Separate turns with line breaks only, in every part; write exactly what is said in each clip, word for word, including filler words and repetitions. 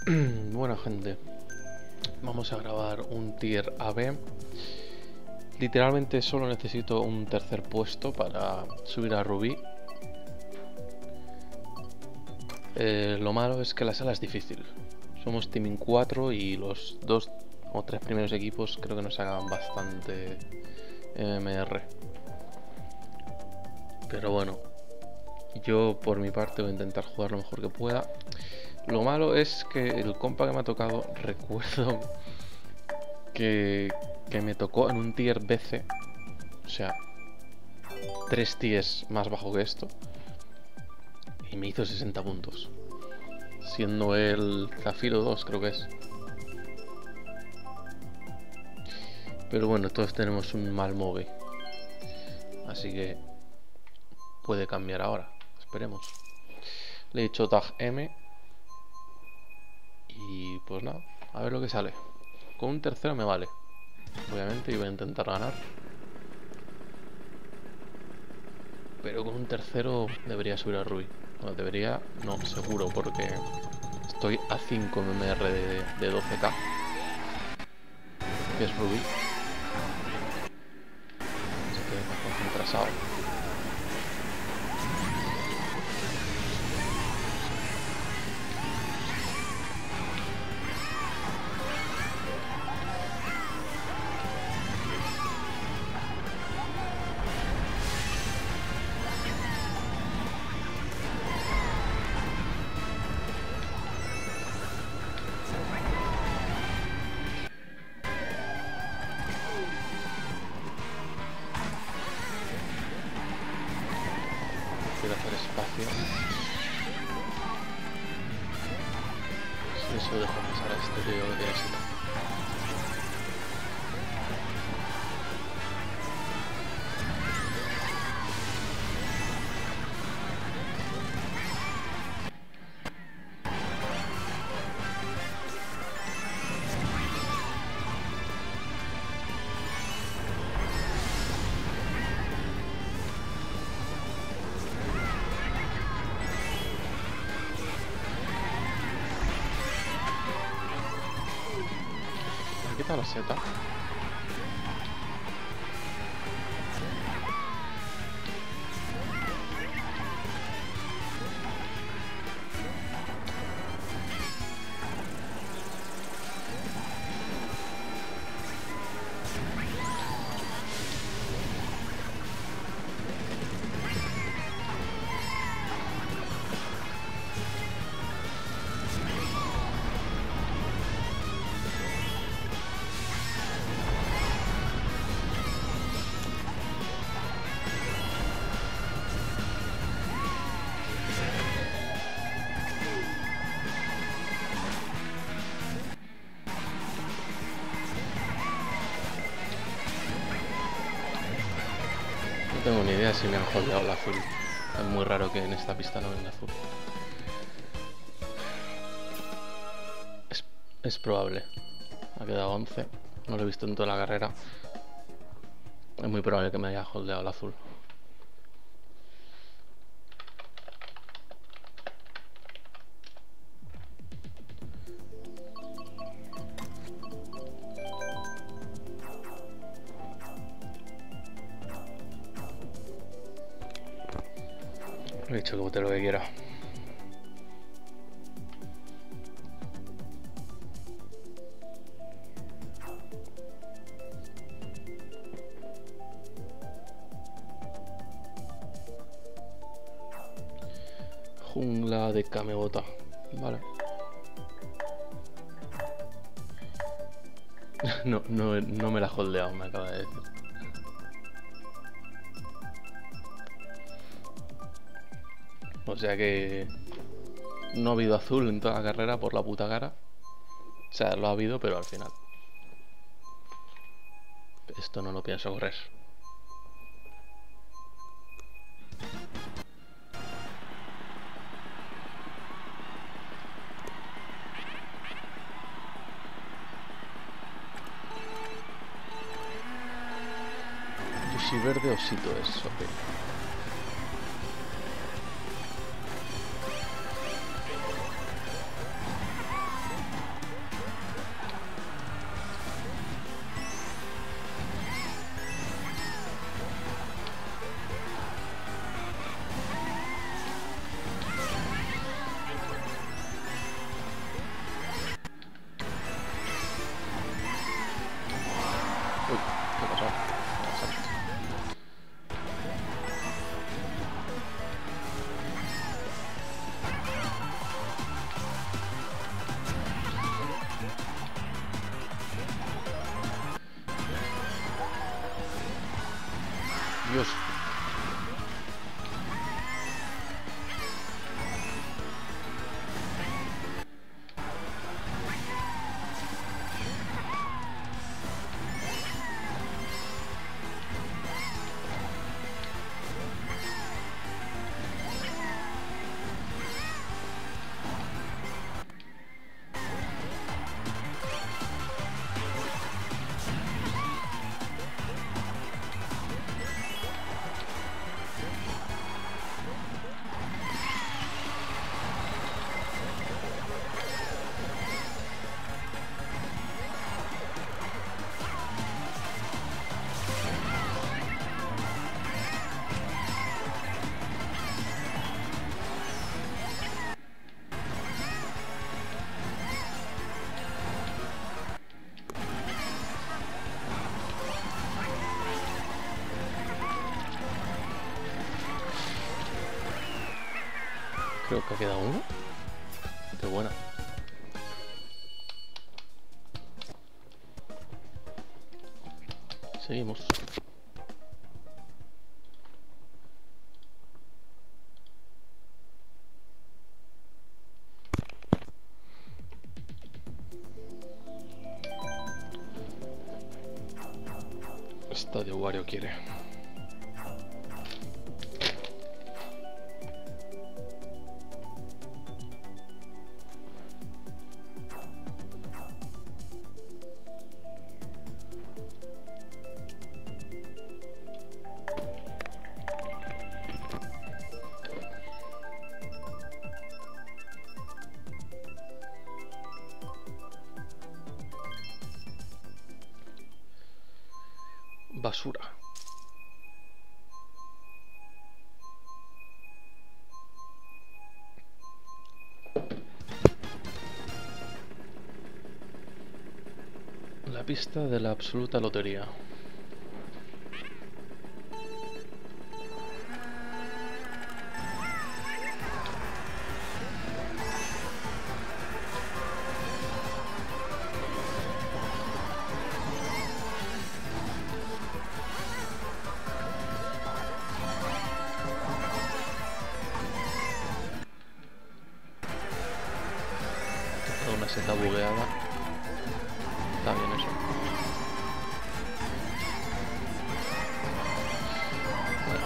Bueno, gente, vamos a grabar un tier A B. Literalmente solo necesito un tercer puesto para subir a Rubí. Eh, lo malo es que la sala es difícil. Somos Teaming cuatro y los dos o tres primeros equipos creo que nos hagan bastante M M R. Pero bueno, yo por mi parte voy a intentar jugar lo mejor que pueda. Lo malo es que el compa que me ha tocado, recuerdo que, que me tocó en un tier B C, o sea, tres tiers más bajo que esto, y me hizo sesenta puntos, siendo el Zafiro dos, creo que es. Pero bueno, todos tenemos un mal move, así que puede cambiar ahora, esperemos. Le he dicho tag M y pues nada, a ver lo que sale. Con un tercero me vale, obviamente, y voy a intentar ganar. Pero con un tercero debería subir a Rubí. No, debería, no, seguro, porque estoy a cinco M M R de, de doce K, que es Rubí. Así que me concentrasado. Quiero hacer espacio. Si eso deja pasar a este tío que tiene seta. Me quita la seta. No tengo ni idea si me han holdeado la azul. Es muy raro que en esta pista no venga azul. Es, es probable. Ha quedado once. No lo he visto en toda la carrera. Es muy probable que me haya holdeado el azul. Le he dicho que bote lo que quiera. Jungla de Kamebota. Vale. no, no, no me la he holdeado, me acaba de decir. O sea que no ha habido azul en toda la carrera por la puta cara. O sea, lo ha habido, pero al final. Esto no lo pienso correr. Yoshi verde osito es, ok. Dios. Creo que ha quedado uno. Qué buena. Seguimos. Estadio Wario quiere. Basura. La pista de la absoluta lotería. Una seta bugueada. Está bien eso. Bueno,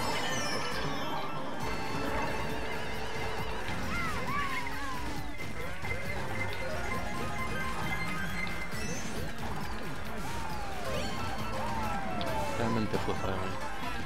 realmente fue para mí.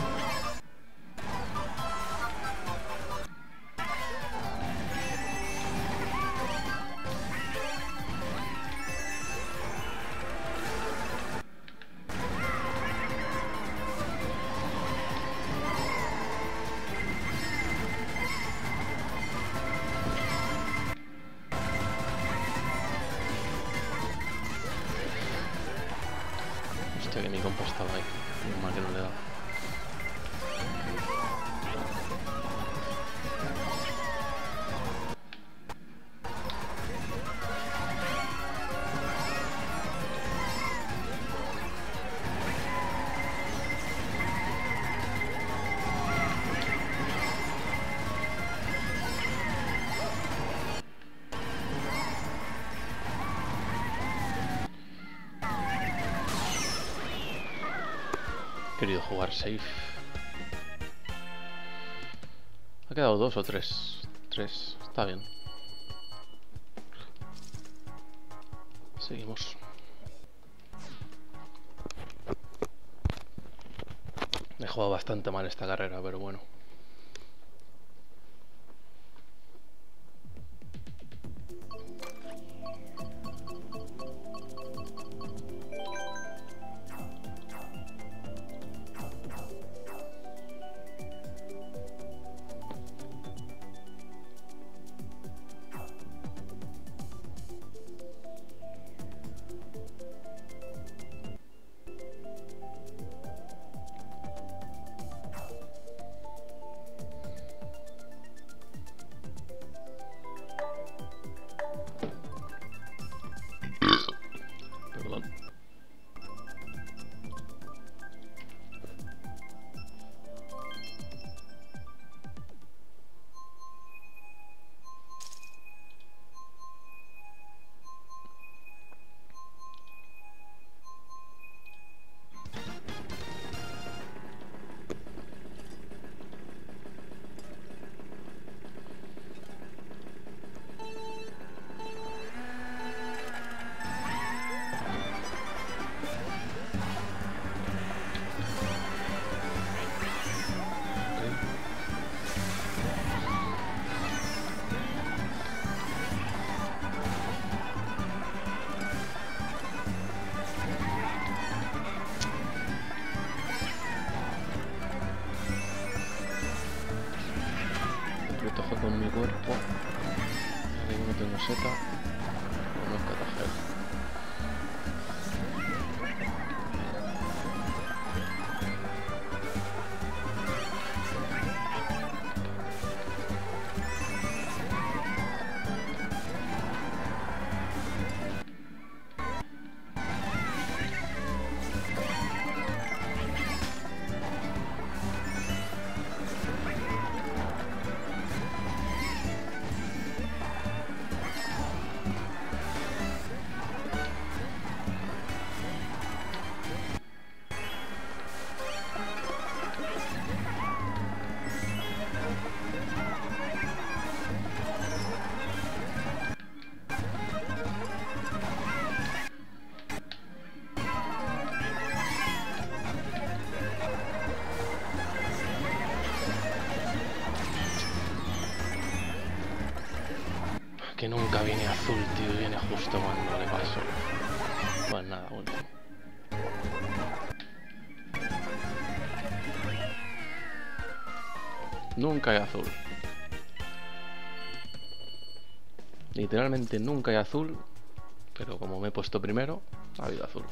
Hostia, que mi compa estaba ahí. Menos mal que no le he dado. He querido jugar safe. Ha quedado dos o tres. Tres. Está bien. Seguimos. He jugado bastante mal esta carrera, pero bueno. tengo seta. No es catajero. Que nunca viene azul, tío, viene justo cuando le paso. Pues nada, último. Nunca hay azul. Literalmente nunca hay azul, pero como me he puesto primero, ha habido azul.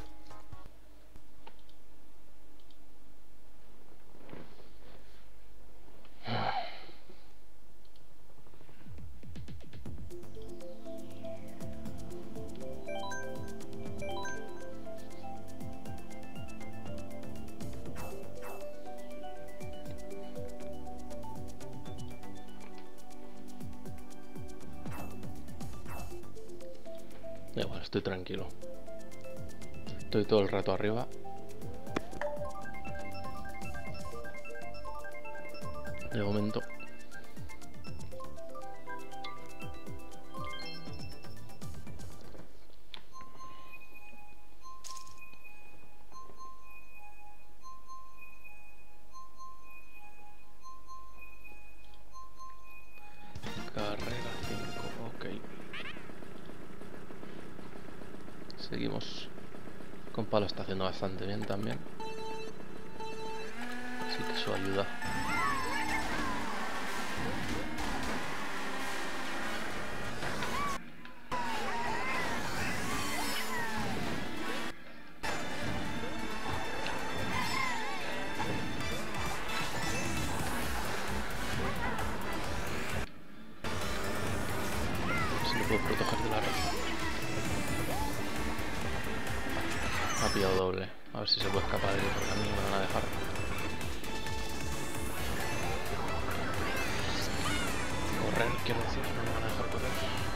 Da igual, estoy tranquilo. Estoy todo el rato arriba. De momento. Carrera cinco, ok. Seguimos. Con palo está haciendo bastante bien también. Así que eso ayuda. Si lo puedo proteger de la red. Ha pillado doble. A ver si se puede escapar de porque a mí me van a dejar. Correr, quiero decir, no me van a dejar correr.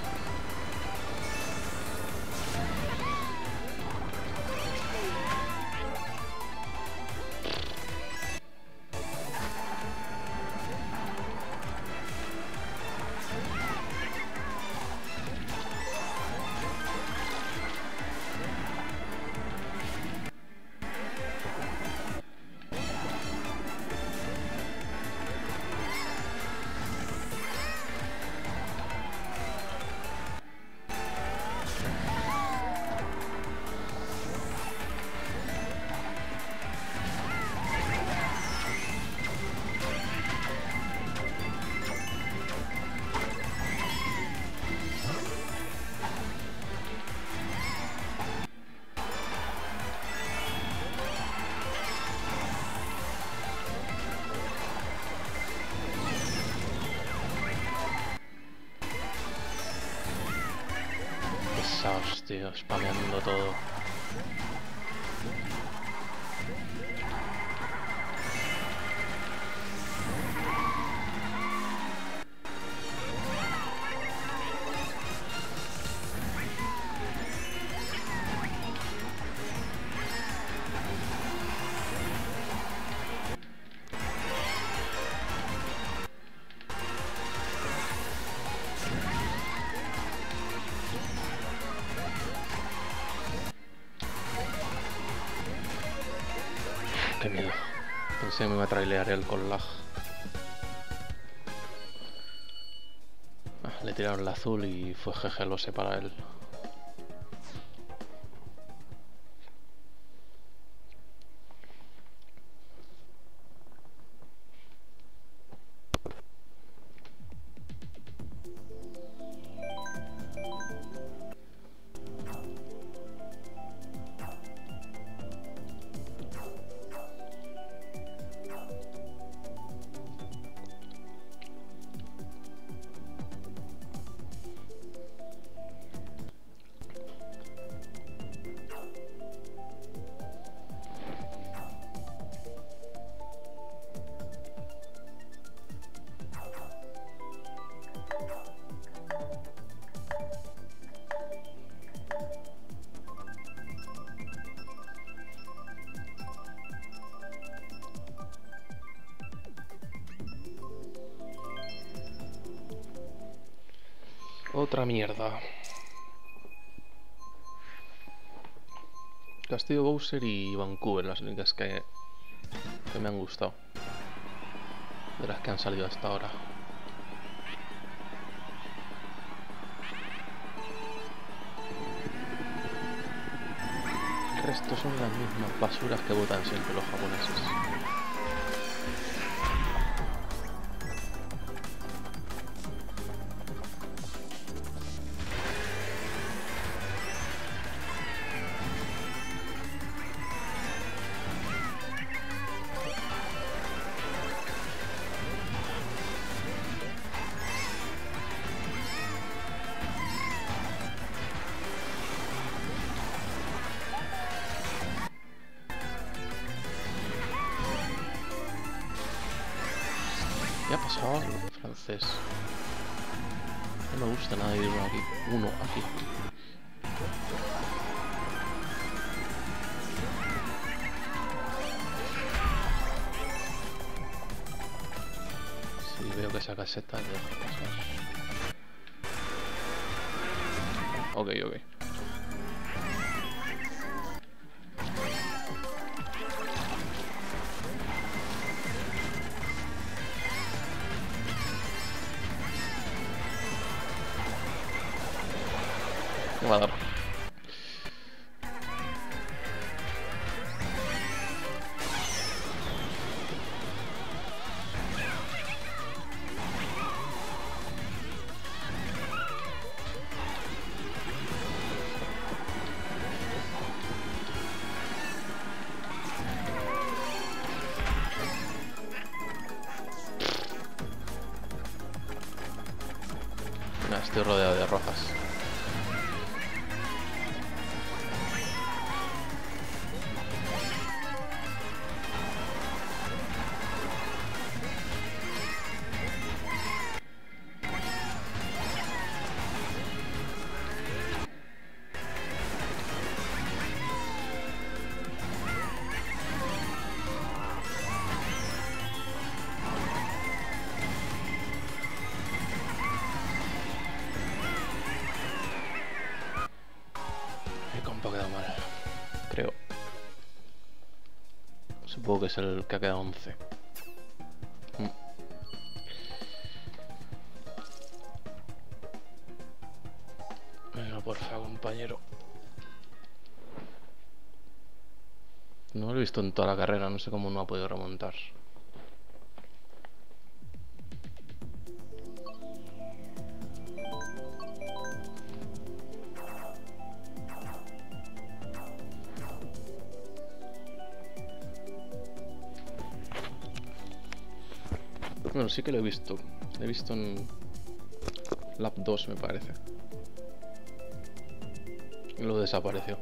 Pesados, tío, spameando todo. Qué miedo. Pensé que me iba a trailear él con lag. Ah, le tiraron el azul y fue G G, lo sé para él. otra mierda. Castillo Bowser y Vancouver, las únicas que, que me han gustado. De las que han salido hasta ahora. El resto son las mismas basuras que votan siempre los japoneses. ¿Qué ha pasado al francés? No me gusta nada ir uno aquí. Uno aquí. Si veo que esa caseta le dejo pasar. Ok, ok. Me va a dar. No, estoy rodeado de rojas. Ha quedado mal, creo. Supongo que es el que ha quedado once. Mm. Venga, porfa, compañero. No lo he visto en toda la carrera, no sé cómo no ha podido remontar. Bueno, sí que lo he visto. Lo he visto en Lap dos, me parece. Y luego desapareció.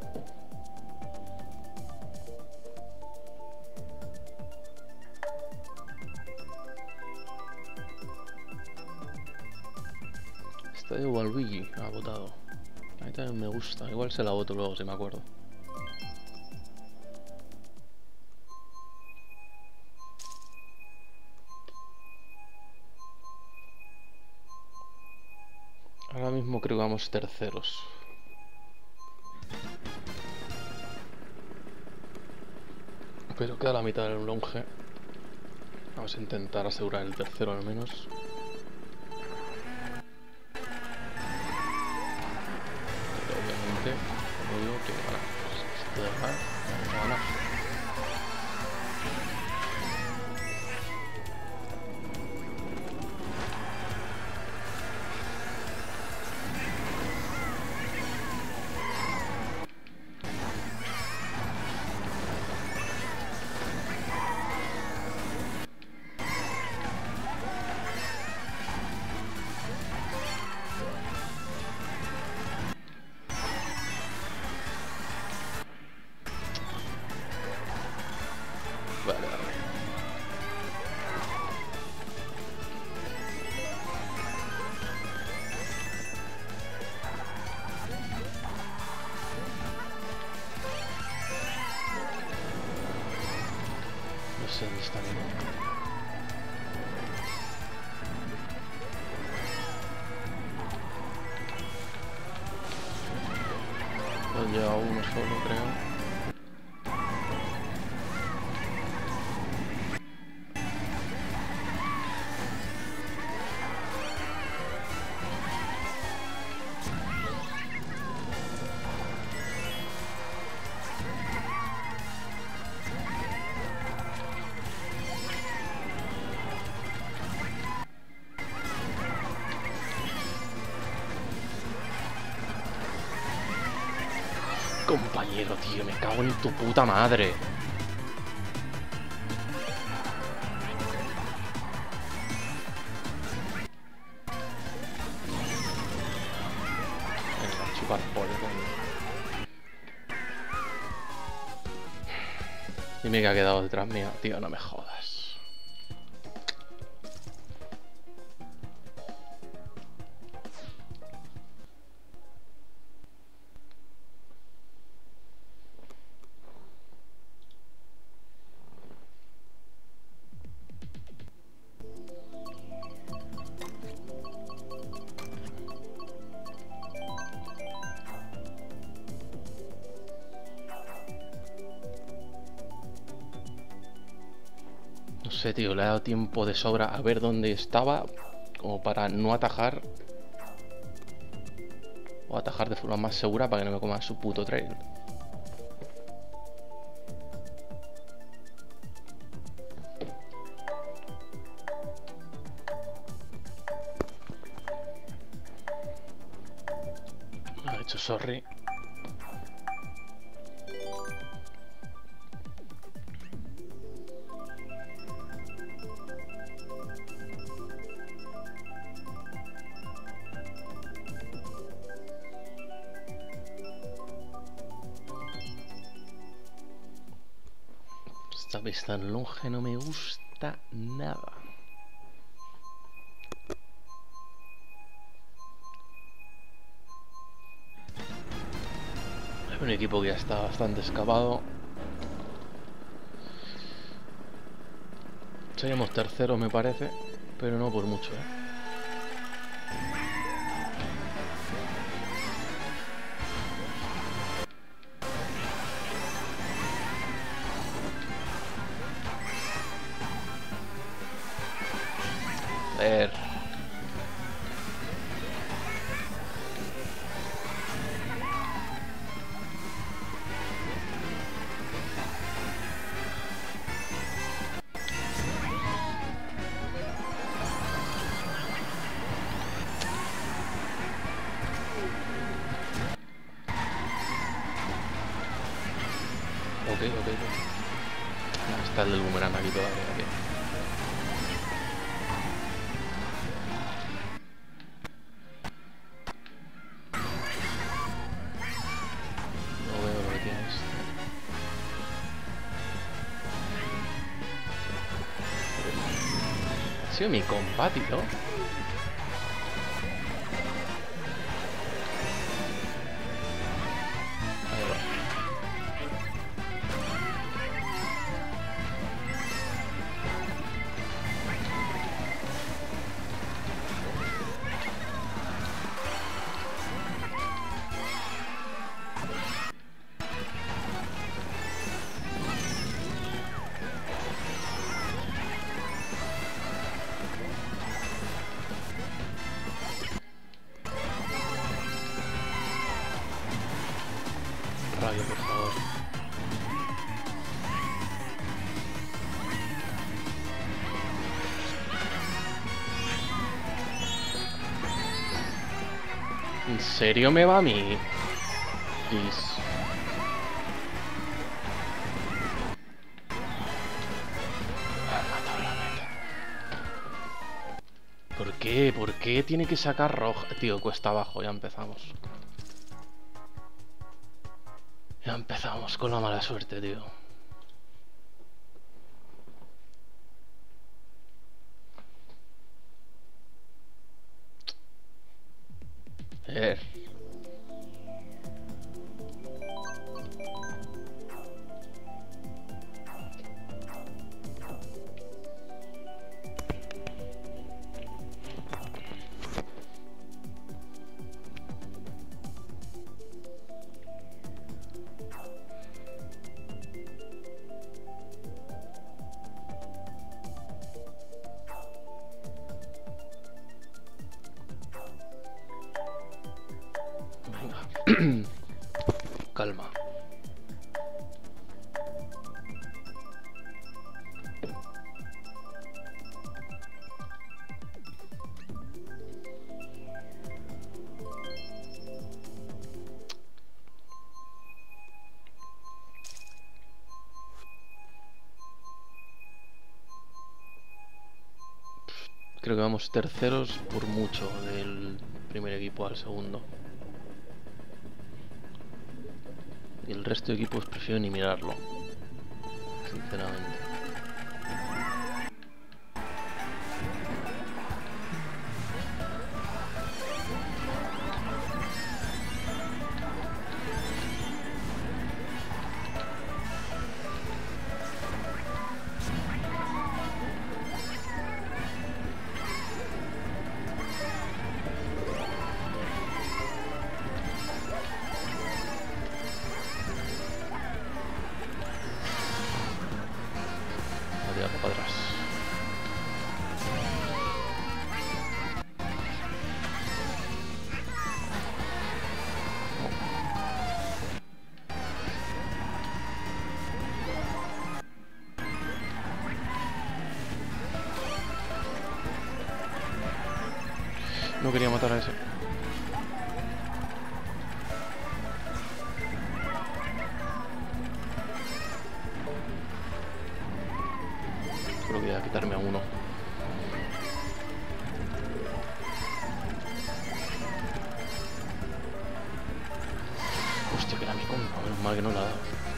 Estadio Waluigi ha votado. A mí también me gusta. Igual se la voto luego si me acuerdo. Ahora mismo creo que vamos terceros. Pero queda la mitad del longe. Vamos a intentar asegurar el tercero al menos. Pero obviamente, como digo, que ganar. Si puede ganar, vamos a ganar. Vale, vale. No sé dónde está mi nombre. Pues lleva uno solo, creo. Compañero, tío, me cago en tu puta madre. Venga, chupar por el coño. Dime que ha quedado detrás mío, tío, no me jodas. No sé, tío, le he dado tiempo de sobra a ver dónde estaba, como para no atajar. O atajar de forma más segura para que no me coma su puto trail. Ha hecho sorry. Esta vez tan longe no me gusta nada. Hay un equipo que ya está bastante excavado. Seríamos terceros, me parece, pero no por mucho, ¿eh? A ver. Ok, ok, ok. No, está el del boomerang aquí todavía. Aquí. No veo lo que tiene este. Ha sido mi compa, tío. Ahí va. Radio, por favor. ¿En serio me va a mí? Please. Ah, matado la meta. ¿Por qué? ¿Por qué tiene que sacar roja? Tío, cuesta abajo, ya empezamos. Ya empezamos con la mala suerte, tío. Eh. Calma. Creo que vamos terceros por mucho del primer equipo al segundo. Y el resto de equipos prefiero ni mirarlo, sinceramente. Para atrás. No quería matar a ese. Creo que voy a quitarme a uno. Hostia, que era mi compa. Menos mal que no la ha dado.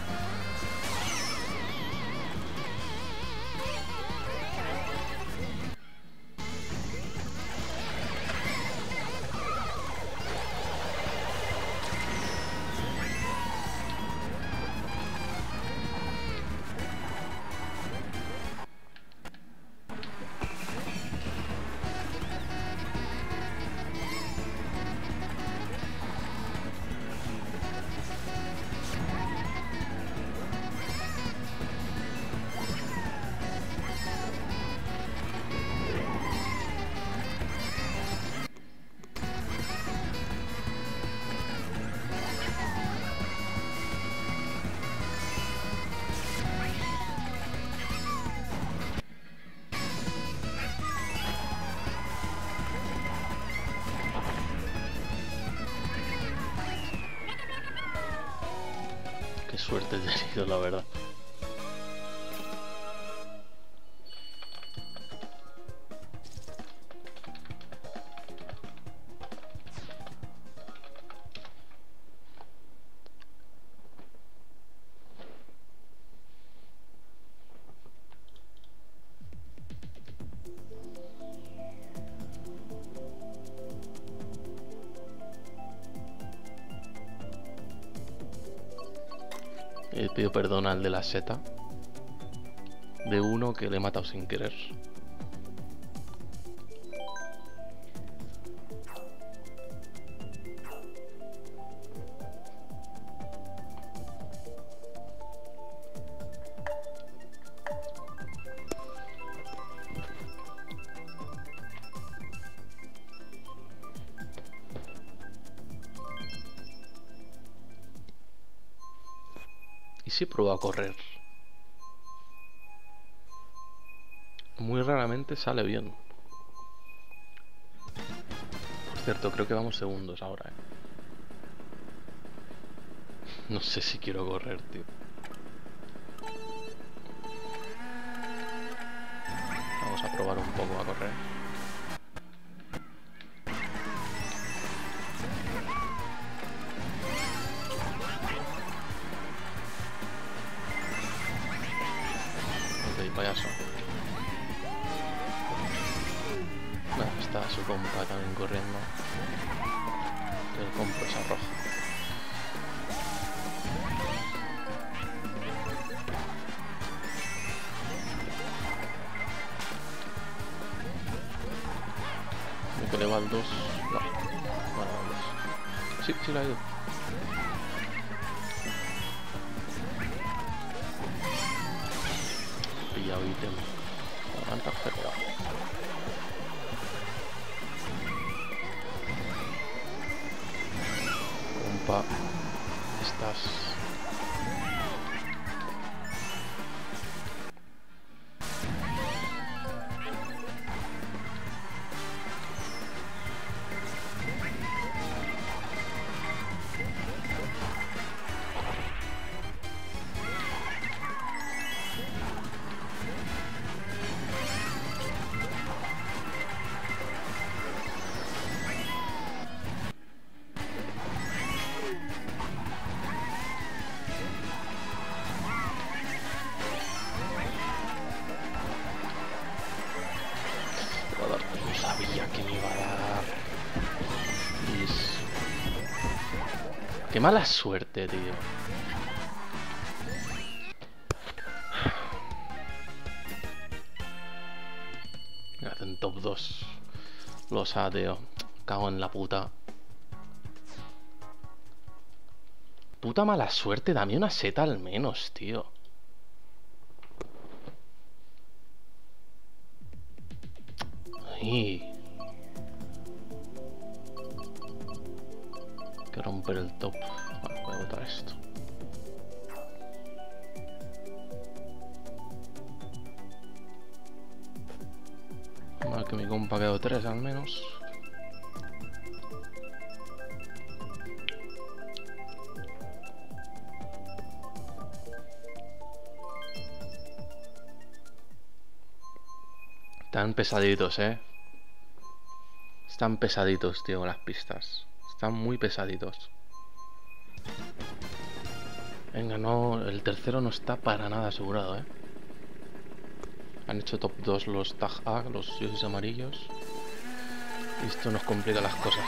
Qué suerte he tenido, la verdad. Eh, pido perdón al de la seta. De uno que le he matado sin querer. ¿Y si pruebo a correr? Muy raramente sale bien. Por cierto, creo que vamos segundos ahora, ¿eh? No sé si quiero correr, tío. Vamos a probar un poco a correr. Payaso. Bueno, está su compa también corriendo. El compa es rojo. Como que le va al dos. No, bueno, al dos. Sí, sí lo ha ido. Pillado ítem. Levanta cerca. culpa estas. Sabía que me iba a dar. Is... Qué mala suerte, tío. Me hacen top dos. Los A, tío. Cago en la puta. Puta mala suerte, dame una seta al menos, tío. Ay. Hay que romper el top. Bueno, voy a botar esto. Vale, que mi compa quedó tres al menos. Están pesaditos, eh. Están pesaditos, tío, las pistas. Están muy pesaditos. Venga, no, el tercero no está para nada asegurado, eh. Han hecho top dos los tag A, los dioses amarillos. Y esto nos complica las cosas.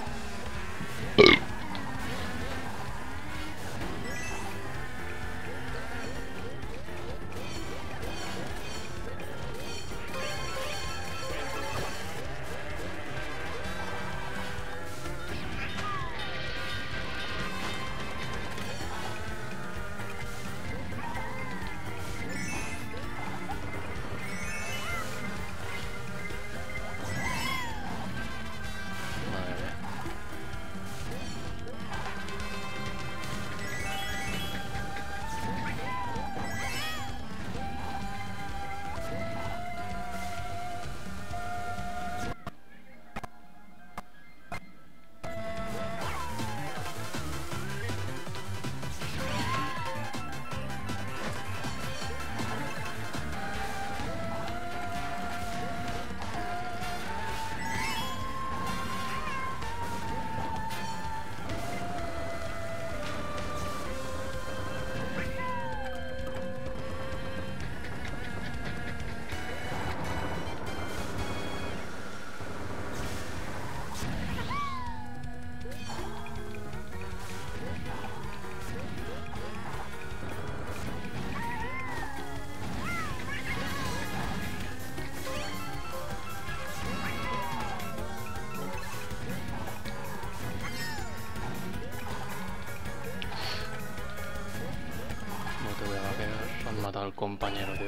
Matado al compañero, tío.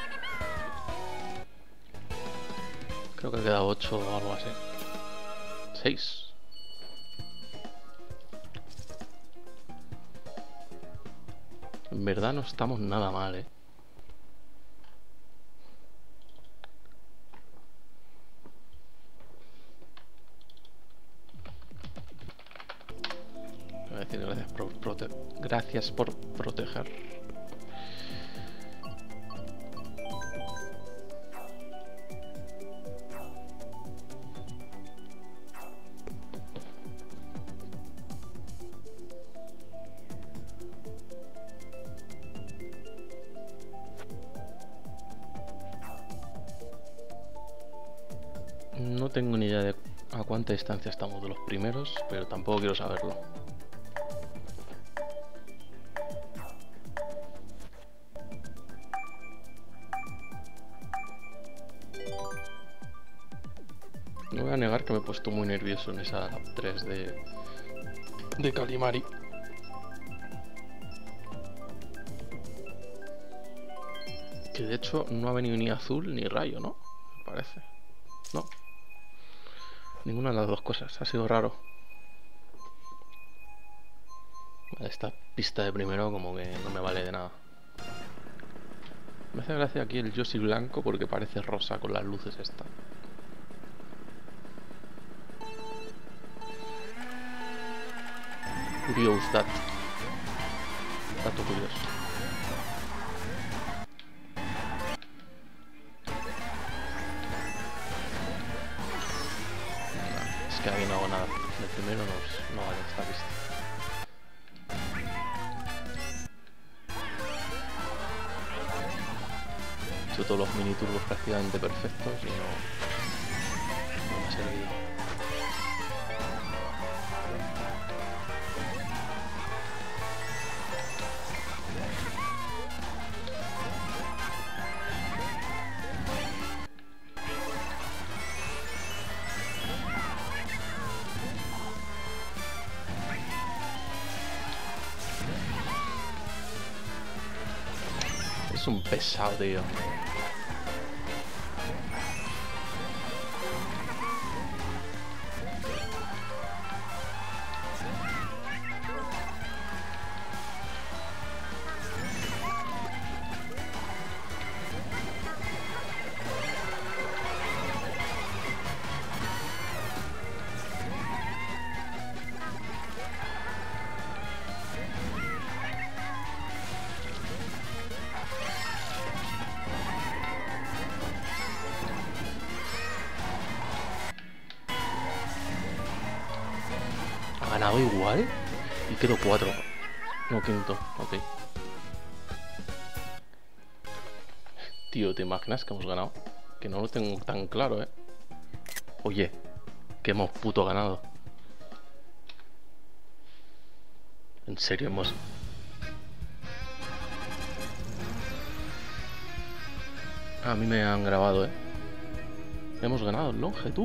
Creo que queda ocho o algo así. seis. En verdad no estamos nada mal, eh. Voy a decir gracias por prote gracias por proteger. No tengo ni idea de a cuánta distancia estamos de los primeros, pero tampoco quiero saberlo. No voy a negar que me he puesto muy nervioso en esa tres de, de Kalimari. Que de hecho no ha venido ni azul ni rayo, ¿no? Me parece. No. Ninguna de las dos cosas. Ha sido raro. Esta pista de primero como que no me vale de nada. Me hace gracia aquí el Yoshi blanco porque parece rosa con las luces esta. Curious dat. Dato curioso. Nah, es que ahí no hago nada. El primero no, no vale esta pista. He hecho todos los mini turbos prácticamente perfectos y no, no me ha servido. Es un pesado, tío. Ganado igual y quedo cuatro. No, quinto, ok. Tío, ¿te imaginas que hemos ganado? Que no lo tengo tan claro, eh. Oye, que hemos puto ganado. En serio, hemos... A mí me han grabado, eh. Hemos ganado el longe, tú.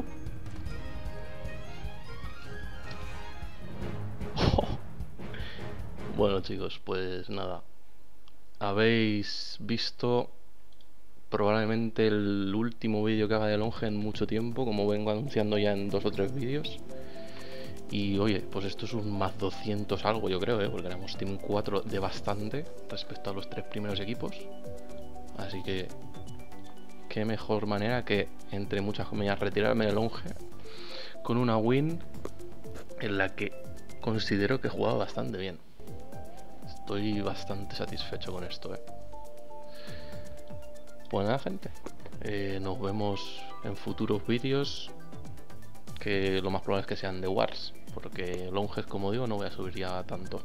Bueno, chicos, pues nada. Habéis visto probablemente el último vídeo que haga de longe en mucho tiempo, como vengo anunciando ya en dos o tres vídeos. Y oye, pues esto es un más doscientos algo, yo creo, ¿eh? Porque éramos Team cuatro de bastante respecto a los tres primeros equipos. Así que qué mejor manera que, entre muchas comillas, retirarme del longe con una win en la que considero que he jugado bastante bien. Estoy bastante satisfecho con esto, ¿eh? Pues nada, gente, eh, nos vemos en futuros vídeos, que lo más probable es que sean de Wars, porque longes, como digo, no voy a subir ya tanto.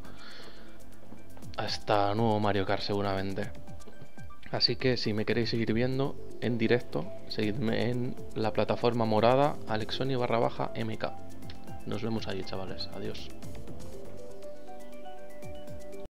Hasta nuevo Mario Kart seguramente. Así que si me queréis seguir viendo en directo, seguidme en la plataforma morada Alexoni barra baja M K. Nos vemos ahí, chavales. Adiós.